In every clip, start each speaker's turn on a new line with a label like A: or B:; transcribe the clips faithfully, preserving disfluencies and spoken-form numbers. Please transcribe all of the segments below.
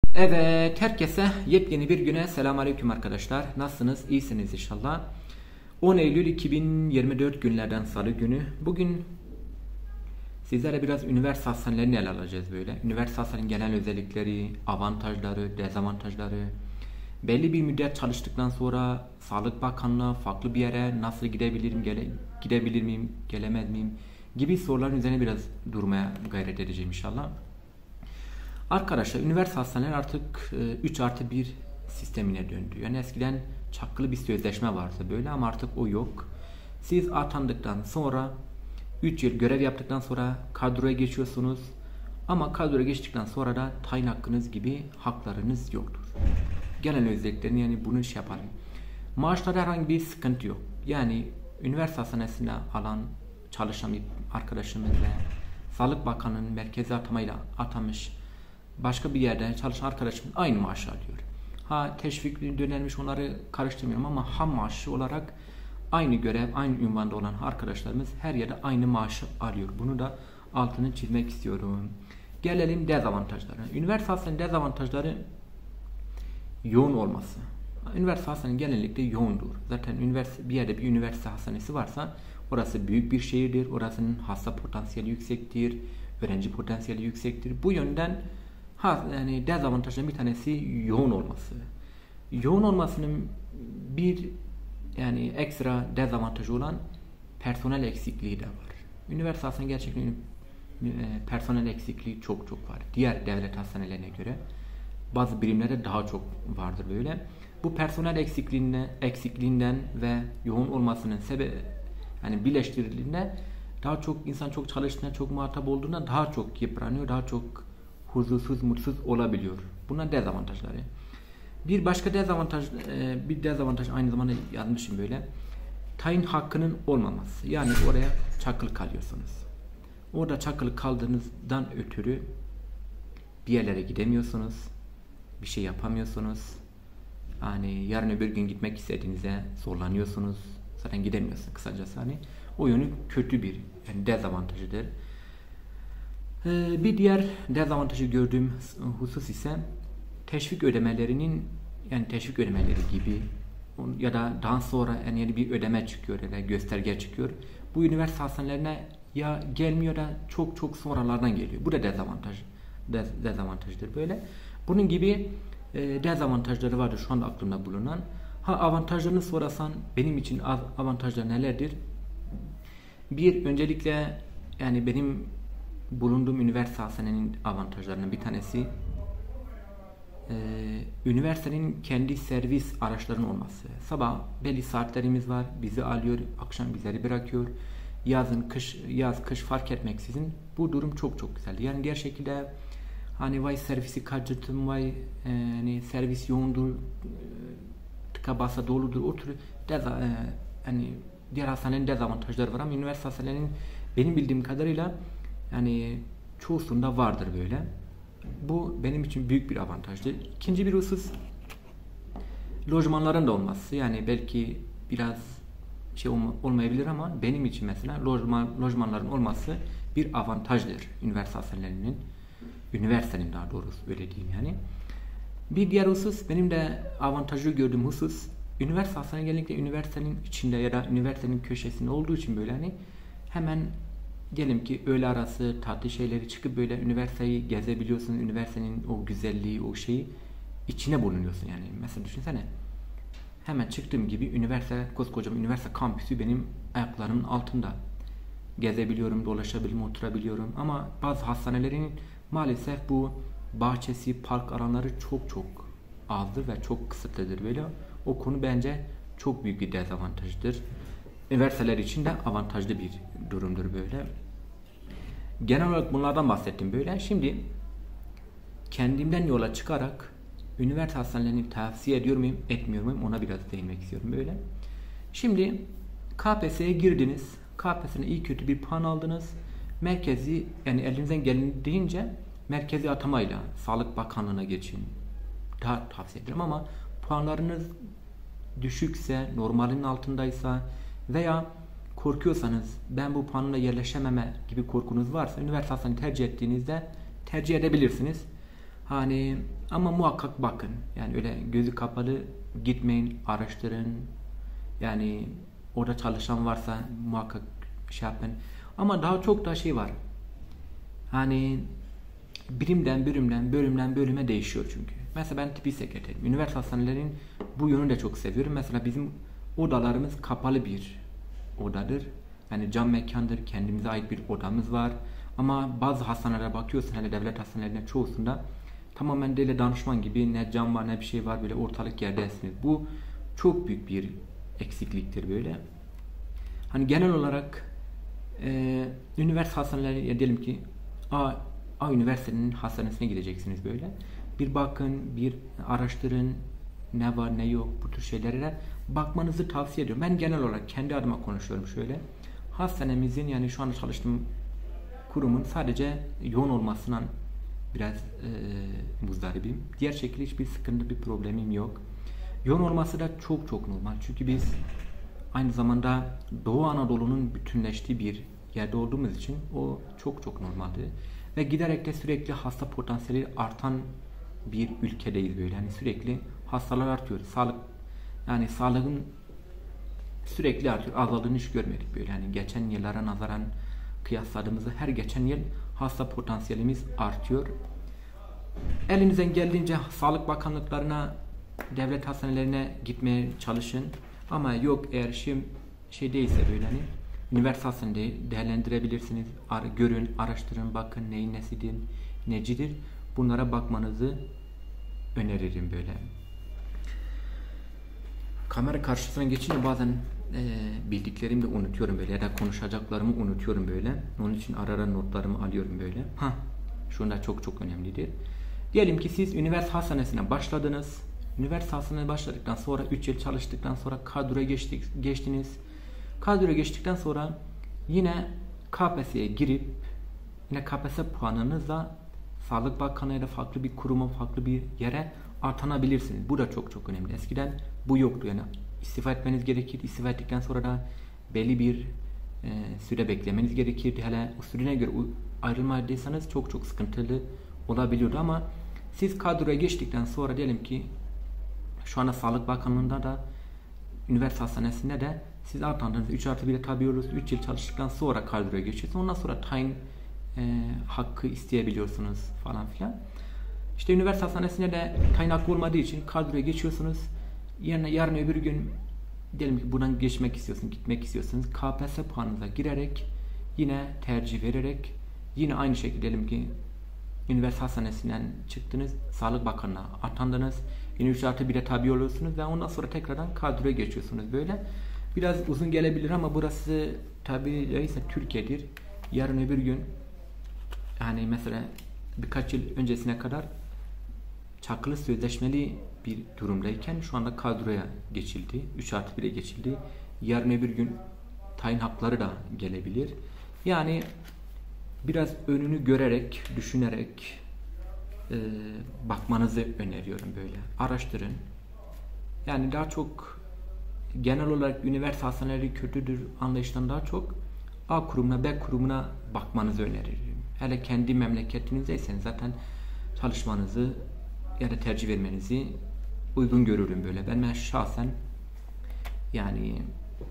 A: Evet, herkese yepyeni bir güne selamünaleyküm arkadaşlar. Nasılsınız? İyisiniz inşallah. on Eylül iki bin yirmi dört günlerden Salı günü. Bugün sizlere biraz üniversite hastanelerini ele alacağız böyle. Üniversite hastanenin genel özellikleri, avantajları, dezavantajları. Belli bir müddet çalıştıktan sonra Sağlık Bakanlığı'na farklı bir yere nasıl gidebilirim, gele, gidebilir miyim, gelemez miyim gibi soruların üzerine biraz durmaya gayret edeceğim inşallah. Arkadaşlar üniversite hastaneleri artık üç artı bir sistemine döndü. Yani eskiden çakılı bir sözleşme vardı böyle ama artık o yok. Siz atandıktan sonra üç yıl görev yaptıktan sonra kadroya geçiyorsunuz. Ama kadroya geçtikten sonra da tayin hakkınız gibi haklarınız yoktur. Genel özelliklerini yani bunu şey yapalım. Maaşlarda herhangi bir sıkıntı yok. Yani üniversite hastanesine alan çalışan bir arkadaşımız ve Sağlık Bakanı'nın merkezi atamayla atamış başka bir yerde çalışan arkadaşım aynı maaşı alıyor. Ha teşvik dönermiş onları karıştırmıyorum ama ham maaşı olarak aynı görev, aynı ünvanda olan arkadaşlarımız her yerde aynı maaşı alıyor. Bunu da altını çizmek istiyorum. Gelelim dezavantajlarına. Üniversite hastanenin dezavantajları yoğun olması. Üniversite hastanenin genellikle yoğundur. Zaten üniversite, bir yerde bir üniversite hastanesi varsa orası büyük bir şehirdir. Orasının hasta potansiyeli yüksektir. Öğrenci potansiyeli yüksektir. Bu yönden Ha, yani dezavantajların bir tanesi yoğun olması. Yoğun olmasının bir yani ekstra dezavantajı olan personel eksikliği de var. Üniversite hastanelerinde gerçekten personel eksikliği çok çok var. Diğer devlet hastanelerine göre bazı birimlerde daha çok vardır böyle. Bu personel eksikliğinden, eksikliğinden ve yoğun olmasının sebebi yani birleştirildiğinde daha çok insan çok çalıştığında, çok muhatap olduğunda daha çok yıpranıyor, daha çok huzursuz, mutsuz olabiliyor. Bunlar dezavantajları. Bir başka dezavantaj, bir dezavantaj aynı zamanda yazmışım böyle. Tayin hakkının olmaması. Yani oraya çakılı kalıyorsunuz. Orada çakılı kaldığınızdan ötürü bir yerlere gidemiyorsunuz. Bir şey yapamıyorsunuz. Yani yarın öbür gün gitmek istediğinizde zorlanıyorsunuz. Zaten gidemiyorsunuz kısacası hani. O yönü kötü bir yani dezavantajıdır. Bir diğer dezavantajı gördüğüm husus ise teşvik ödemelerinin yani teşvik ödemeleri gibi ya da daha sonra yani yeni bir ödeme çıkıyor ya da gösterge çıkıyor. Bu üniversite hastanelerine ya gelmiyor da çok çok sonralardan geliyor. Bu da dezavantaj dez, dezavantajdır böyle. Bunun gibi e, dezavantajları vardır şu anda aklımda bulunan. Ha avantajlarını sorarsan benim için avantajlar nelerdir? Bir öncelikle yani benim bulunduğum üniversite hastanenin avantajlarından bir tanesi e, üniversitenin kendi servis araçlarının olması. Sabah belli saatlerimiz var. Bizi alıyor, akşam bizleri bırakıyor. Yazın, kış, yaz, kış fark etmeksizin bu durum çok çok güzel. Yani diğer şekilde hani vay servisi kaçırdım, vay e, hani servis yoğundur, e, tıka basa doludur. O tür deza, e, hani diğer hastanenin dezavantajları var ama üniversite hastanenin benim bildiğim kadarıyla yani çoğusunda vardır böyle. Bu benim için büyük bir avantajdır. İkinci bir husus lojmanların da olması. Yani belki biraz şey olmayabilir ama benim için mesela lojman, lojmanların olması bir avantajdır. Üniversite hastanelerinin üniversitenin daha doğrusu öyle diyeyim yani. Bir diğer husus benim de avantajlı gördüğüm husus üniversite hastaneleri genellikle üniversitenin içinde ya da üniversitenin köşesinde olduğu için böyle hani hemen diyelim ki öğle arası tatlı şeyleri çıkıp böyle üniversiteyi gezebiliyorsun. Üniversitenin o güzelliği, o şeyi içine bulunuyorsun yani. Mesela düşünsene. Hemen çıktığım gibi üniversite, koskocaman üniversite kampüsü benim ayaklarımın altında. Gezebiliyorum, dolaşabiliyorum, oturabiliyorum. Ama bazı hastanelerin maalesef bu bahçesi, park alanları çok çok azdır ve çok kısıtlıdır böyle. O konu bence çok büyük bir dezavantajdır. Üniversiteler için de avantajlı bir durumdur böyle. Genel olarak bunlardan bahsettim böyle. Şimdi kendimden yola çıkarak üniversite hastanelerini tavsiye ediyor muyum, etmiyor muyum ona biraz değinmek istiyorum böyle. Şimdi K P S S'ye girdiniz. K P S S'ne iyi kötü bir puan aldınız. Merkezi yani elinizden geldiğince merkezi atamayla Sağlık Bakanlığı'na geçin. Daha tavsiye ederim ama puanlarınız düşükse, normalin altındaysa veya korkuyorsanız ben bu puanla yerleşememe gibi korkunuz varsa üniversite hastanesini tercih ettiğinizde tercih edebilirsiniz. Hani ama muhakkak bakın. Yani öyle gözü kapalı gitmeyin, araştırın. Yani orada çalışan varsa muhakkak şey yapın. Ama daha çok da şey var. Hani birimden bölümden bölümden bölüme değişiyor çünkü. Mesela ben tıbbi sekreterim. Üniversite hastanelerinin bu yönünü de çok seviyorum. Mesela bizim odalarımız kapalı bir odadır. Yani cam mekandır. Kendimize ait bir odamız var. Ama bazı hastanelere bakıyorsun, hani devlet hastanelerine çoğusunda tamamen deli danışman gibi, ne cam var ne bir şey var, böyle ortalık yerdesiniz. Bu çok büyük bir eksikliktir böyle. Hani genel olarak e, üniversite hastaneleri, ya diyelim ki A, A üniversitenin hastanesine gideceksiniz böyle. Bir bakın, bir araştırın, ne var ne yok, bu tür şeylere bakmanızı tavsiye ediyorum. Ben genel olarak kendi adıma konuşuyorum şöyle. Hastanemizin, yani şu anda çalıştığım kurumun sadece yoğun olmasından biraz e, muzdaribim. Diğer şekilde hiçbir sıkıntı, bir problemim yok. Yoğun olması da çok çok normal. Çünkü biz aynı zamanda Doğu Anadolu'nun bütünleştiği bir yerde olduğumuz için o çok çok normaldi. Ve giderek de sürekli hasta potansiyeli artan bir ülkedeyiz böyle. Yani sürekli hastalar artıyor. Sağlık, yani sağlığın sürekli artıyor. Azaldığını hiç görmedik böyle. Yani geçen yıllara nazaran kıyasladığımızda her geçen yıl hasta potansiyelimiz artıyor. Elinizden geldiğince Sağlık Bakanlıklarına, devlet hastanelerine gitmeye çalışın. Ama yok, eğer şey, şey değilse böyle, hani üniversite hastaneleri değerlendirebilirsiniz. Ar görün, araştırın, bakın neyin nesidir, necidir. Bunlara bakmanızı öneririm böyle. Kamera karşısına geçince bazen e, bildiklerimi de unutuyorum böyle, ya da konuşacaklarımı unutuyorum böyle. Onun için ara ara notlarımı alıyorum böyle. Ha, şu da çok çok önemlidir. Diyelim ki siz üniversite hastanesine başladınız. Üniversite hastanesine başladıktan sonra üç yıl çalıştıktan sonra kadroya geçtik, geçtiniz. Kadroya geçtikten sonra yine K P S S'ye girip yine K P S S puanınızla Sağlık Bakanı ya da farklı bir kuruma, farklı bir yere atanabilirsiniz. Bu da çok çok önemli. Eskiden bu yoktu. Yani istifa etmeniz gerekirdi. İstifa ettikten sonra da belli bir e, süre beklemeniz gerekirdi. Hele o sürene göre ayrılma edilseniz çok çok sıkıntılı olabiliyordu. Ama siz kadroya geçtikten sonra, diyelim ki şu anda Sağlık Bakanlığı'nda da üniversite hastanesinde de siz atandınız. üç artı bir'e tabi olursunuz. üç yıl çalıştıktan sonra kadroya geçiyorsunuz. Ondan sonra tayin e, hakkı isteyebiliyorsunuz falan filan. İşte üniversite hastanesinde de tayin hakkı olmadığı için kadroya geçiyorsunuz. Yarın, yarın öbür gün diyelim ki buradan geçmek istiyorsunuz, gitmek istiyorsunuz. K P S S puanınıza girerek, yine tercih vererek, yine aynı şekilde diyelim ki üniversite hastanesinden çıktınız, Sağlık Bakanlığı'na atandınız. Yine üç artı bir'e tabi oluyorsunuz ve ondan sonra tekrardan kadroya geçiyorsunuz böyle. Biraz uzun gelebilir ama burası tabi ise Türkiye'dir. Yarın öbür gün, yani mesela birkaç yıl öncesine kadar çakılı sözleşmeli bir durumdayken şu anda kadroya geçildi. üç artı bir'e geçildi. Yarın öbür gün tayin hakları da gelebilir. Yani biraz önünü görerek, düşünerek e, bakmanızı öneriyorum böyle. Araştırın. Yani daha çok genel olarak üniversite hastaneleri kötüdür anlayıştan daha çok A kurumuna, B kurumuna bakmanızı öneririm. Hele kendi memleketinizdeyseniz zaten çalışmanızı ya da tercih vermenizi uygun görürüm böyle. Ben, ben şahsen yani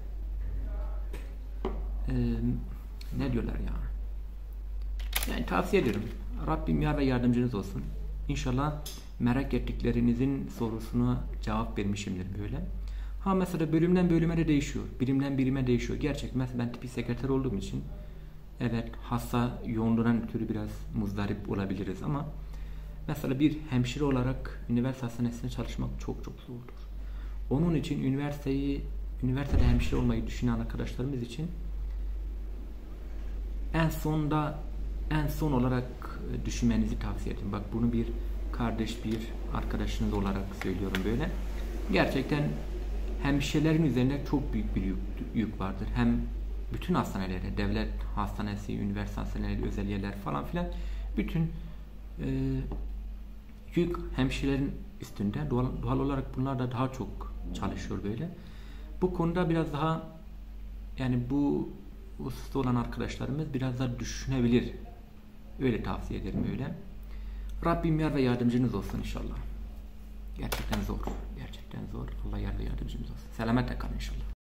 A: e, ne diyorlar ya, yani tavsiye ederim. Rabbim yar ve yardımcınız olsun. İnşallah merak ettiklerinizin sorusuna cevap vermişimdir böyle. Ha, mesela bölümden bölüme de değişiyor. Birimden birime değişiyor. Gerçekten mesela ben tıbbi sekreter olduğum için evet, hasta yoğunluğundan ötürü biraz muzdarip olabiliriz ama mesela bir hemşire olarak üniversite hastanesinde çalışmak çok çok zordur. Onun için üniversiteyi, üniversitede hemşire olmayı düşünen arkadaşlarımız için en sonda en son olarak düşünmenizi tavsiye ederim. Bak, bunu bir kardeş, bir arkadaşınız olarak söylüyorum böyle. Gerçekten hemşirelerin üzerinde çok büyük bir yük, yük vardır. Hem bütün hastanelerde, devlet hastanesi, üniversite hastaneleri, özel yerler falan filan, bütün e, yük hemşirelerin üstünde. Doğal, doğal olarak bunlar da daha çok çalışıyor böyle. Bu konuda biraz daha, yani bu hususta olan arkadaşlarımız biraz daha düşünebilir. Öyle tavsiye ederim öyle. Rabbim yar ve yardımcınız olsun inşallah. Gerçekten zor. Gerçekten zor. Allah yar ve yardımcınız olsun. Selametle kalın inşallah.